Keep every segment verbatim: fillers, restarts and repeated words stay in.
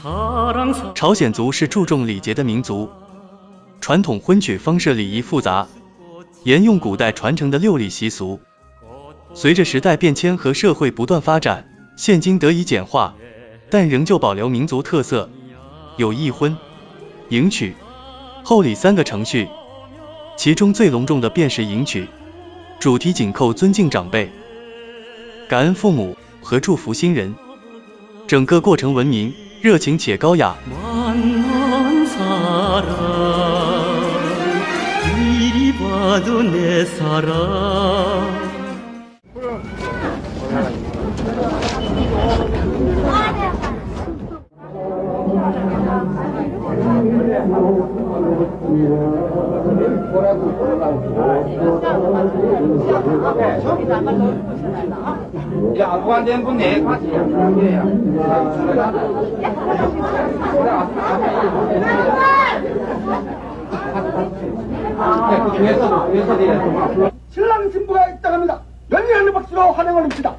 朝鲜族是注重礼节的民族，传统婚娶方式礼仪复杂，沿用古代传承的六礼习俗。随着时代变迁和社会不断发展，现今得以简化，但仍旧保留民族特色，有议婚、迎娶、厚礼三个程序，其中最隆重的便是迎娶，主题紧扣尊敬长辈、感恩父母和祝福新人，整个过程文明、热情且高雅。 呀，关键不难，快点，对呀。 신랑 신부가 입장합니다. 열렬한 박수로 환영을 합니다.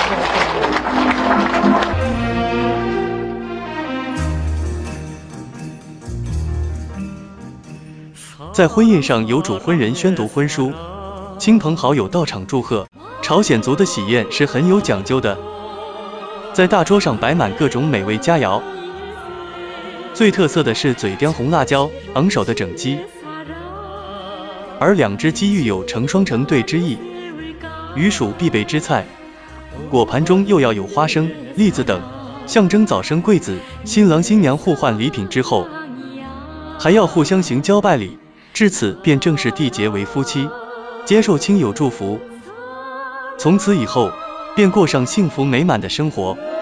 在婚宴上，由主婚人宣读婚书，亲朋好友到场祝贺。朝鲜族的喜宴是很有讲究的，在大桌上摆满各种美味佳肴，最特色的是嘴叼红辣椒、昂首的整鸡，而两只鸡育有成双成对之意，鱼属必备之菜。果盘中又要有花生、栗子等，象征早生贵子。新郎新娘互换礼品之后，还要互相行交拜礼，至此便正式缔结为夫妻，接受亲友祝福。从此以后，便过上幸福美满的生活。